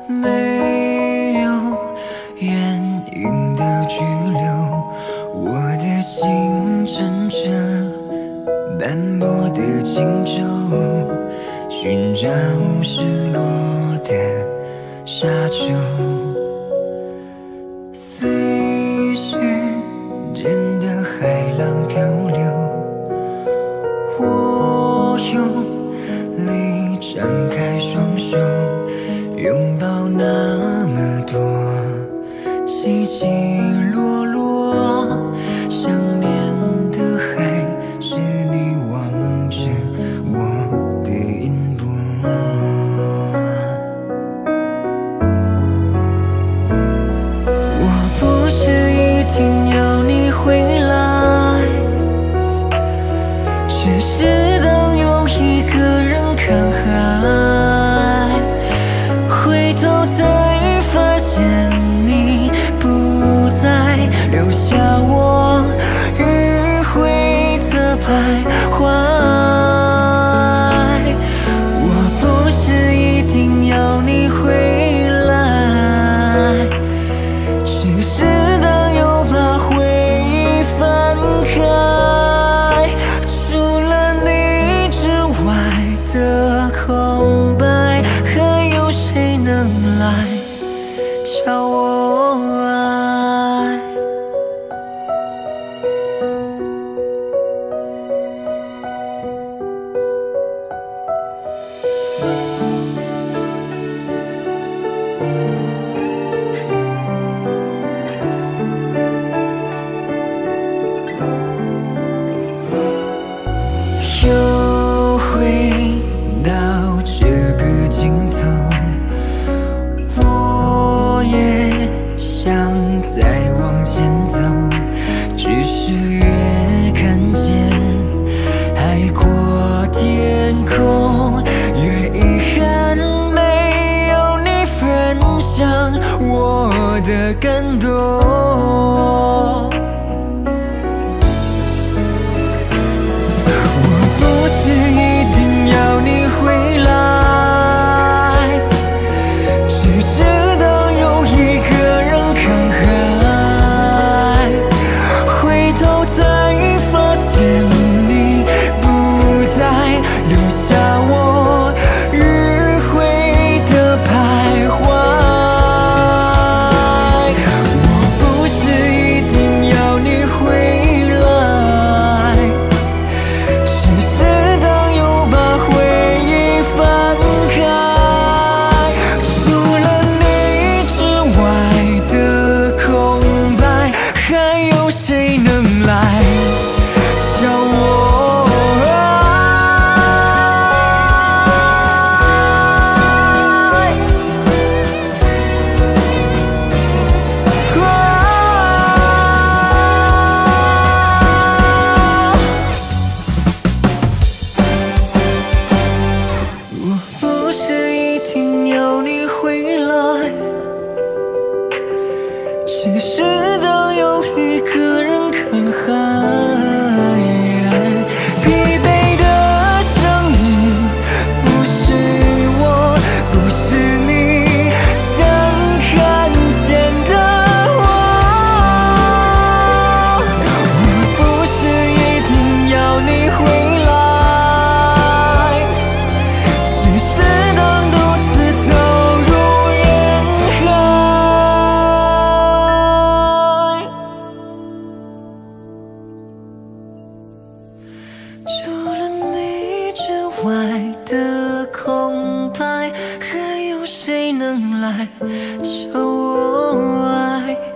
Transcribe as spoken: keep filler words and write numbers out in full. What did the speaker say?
没有原因的拘留，我的心乘着斑驳的轻舟，寻找失落的沙丘。随时间的海浪漂流，我用力张开双手，拥抱那么多起起落落，想念的还是你望着我的音波。我不是一定要你回来，只是当有一个人看海，回头才发现你不在，留下我迂回的徘徊。我不是一定要你回来，只是当又把回忆翻开，除了你之外的空白，还有谁能来教我爱？又回到这个尽头，我也想再往前走，只是越看见海阔天空，越遗憾没有你分享我的感动。不是一定要你回来，只是当有一个人看海，回头才发现你不在，留下我迂回的徘徊。我不是一定要你回来，只是当又把回忆翻开，除了你之外的空白，还有谁能来教我爱？我不是一定要你回来，只是当有一个人看海，疲惫的声音不是我，不是你想看见的我。我不是一定要你回来，只是当独自走入人海，除了你之外的空白，还有谁能来教我爱？